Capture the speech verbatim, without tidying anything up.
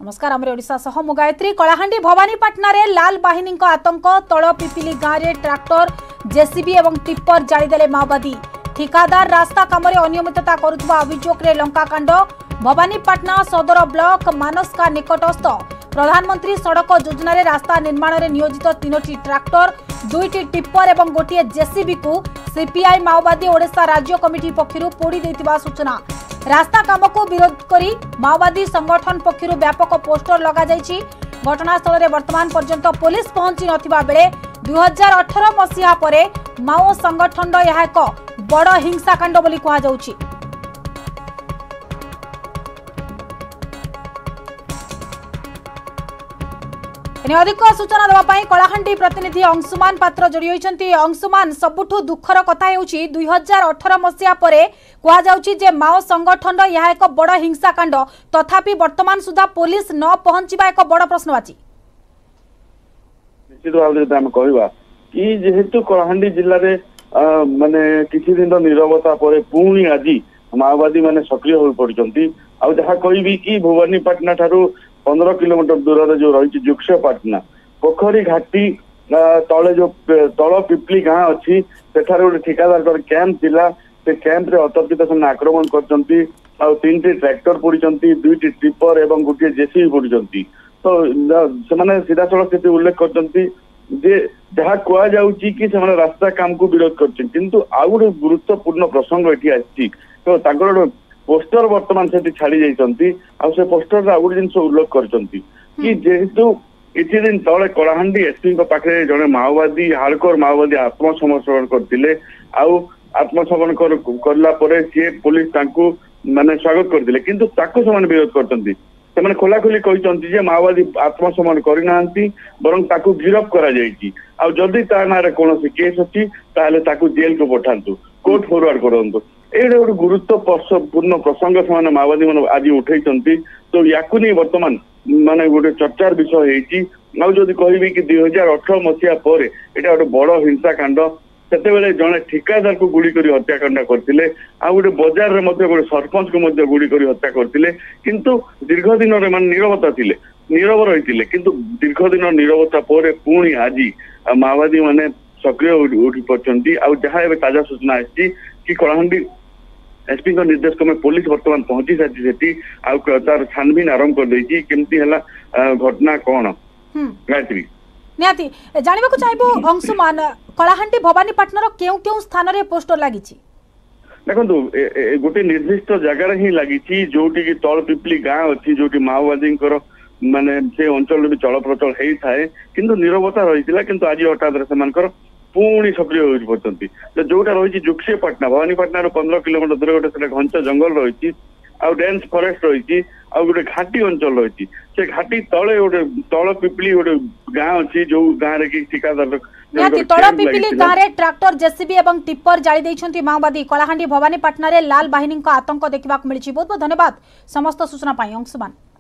नमस्कार आमरे ओडिशा सह मु गायत्री। कलाहांडी भवानीपाटना रे लाल बाहिनी आतंक तल पिपिली गाँव में ट्रैक्टर जेसीबी और टिप्पर जालीदेले माओवादी। ठिकादार रास्ता काम अनियमितता करुवा अभियोग रे लंकाकांड। भवानीपाटना सदर ब्लॉक मानसका निकटस्थ प्रधानमंत्री सड़क योजना रे रास्ता निर्माण रे नियोजित तीनोटी ट्रैक्टर दुईटी टिप्पर और गोटे जेसीबी को सीपीआई माओवादी ओडिशा राज्य कमिटी पक्षरु पोड़ी देथिबा सूचना। रास्ता काम को विरोध करी माओवादी संगठन पक्षरु व्यापक पोस्टर लगा जायछि। घटनास्थल रे वर्तमान पर्यंत पुलिस पहुंची नथिबा बेले दुई हजार अठारह मसीहा परे माओ संगठन यह एक बड़ हिंसाकांड बोली कहा जाउछि। अधिक सूचना देवाई कलाहांडी प्रतिनिधि अंशुमान पात्र जोड़ी होती। अंशुमान, सबुठु दुखर कथा हेउछि दुई हजार अठारह मसीहा परे कहा जाउछि जे माओ संगठन यह एक बड़ हिंसाकांड, तथापि वर्तमान सुधा पुलिस न पहुंचीबा एक बड़ प्रश्नवाची। निश्चित भाव में आम कहवा कि जेहेतु कलाहांडी जिले में माने किछि दिन नीरवता परे पुणी आज माओवादी माने सक्रिय हो पड़ती। आ जहाँ कहबी कि भवानीपाटना ठारू पंद्रह किलोमीटर दूर जो रही जुक्सपाटना पोखरी घाटी तले जो तल पिपली गाँ अच्छी सेठार गोटे ठिकादार कैंप थिला। से कैंप रे अतर्कित से आक्रमण करचंती। आ तीन टी ट्रैक्टर पोड़ीचंती, दुईटी टिप्पर एवं गोटे जेसीबी पोड़ीचंती। तो से माने सीधा सड़क से उल्लेख करचंती जे जहाँ कह जाउची कि से माने रास्ता काम को विरोध करछन, किंतु आ गोटे गुरुत्वपूर्ण प्रसंग एठी आछि। तो ताकर पोस्टर वर्तमान से छाड़ी जाइछंती। आ से पोस्टर रा गोटे जिनस उल्लेख करछंती कि जेहेतु किछि दिन तले कलाहांडी एसपी को पाखे जने माओवादी हार्डकोर माओवादी आत्मसमर्पण करथिले। आउ आत्मसमर्पण कर करला परे से पुलिस तांको माने स्वागत करथिले, किंतु ताको समान विरोध करछंती। से खोला खोली कहते जे माओवादी आत्मसमर्पण करनांती, बरं ताको गिरफ करा जायछि। आ जदि ता नारे कोनोसी केस अछि ताले ताको जेल को पठांतु, कोर्ट फॉरवर्ड करंतु। एडे गोटे गुरुत्वपूर्ण प्रसंग से माओवादी मैंने आज उठे। तो या वर्तमान माने गोटे चर्चार विषय होती। कहबी कि दुई हजार अठारह मसीहा पर यहाँ गोटे बड़ हिंसाकांड, से जड़े ठिकादार को गुड़ी कर हत्याकांड करते। गोटे बजार में गोटे सरपंच को गुड़ी कर हत्या करते। किंतु दीर्घ दिन मान नीरवता थिले, नीरव रही। किंतु दीर्घ दिन नीरवता पर पुणी आज माओवादी माने सक्रिय उठी पड़ती। जहाँ ताजा सूचना आसी कि कलाहांडी एसपी का निर्देश क्रमे पुलिस वर्तमान पहुंची सारी तार छानबीन आरंभ कर देछि। केमती हला घटना कौन गायत्री नियाती जानिबा को चाहबो। अंशुमान, कलाहांडी भवानीपाटना रो केउ केउ स्थान रे पोस्टर लागिछि? देखंतु गोटे निर्दिष्ट जगह ही लागिछि जोटी कि तल पिपली गाँ अछि, जोटी माओवादी माने से अंचल भी चल प्रचल हेई थाए, किंतु नीरवता रहितिला। किंतु आज हठात सेमानकर पुणी सक्रिय हो पड़ती। जोटा रही जुक्सपाटना भवानीपाटना पंद्रह किलोमीटर दूर गोटे घंच जंगल रही, डेन्स फरेस्ट रही, गोटे घाटी अंचल रही। से घाटी तले गोटे तल पिपली गोटे गाँ अच्छी जो गाँव कि ठिकादार तल पिपिली गाँव में ट्रैक्टर जेसीबी और टिप्पर जाली देइछंती माओवादी। कलाहांडी भवानीपाटना रे लाल बाहिनी आतंक देखा मिली। बहुत बहुत धन्यवाद समस्त सूचना पाई अंशुमान।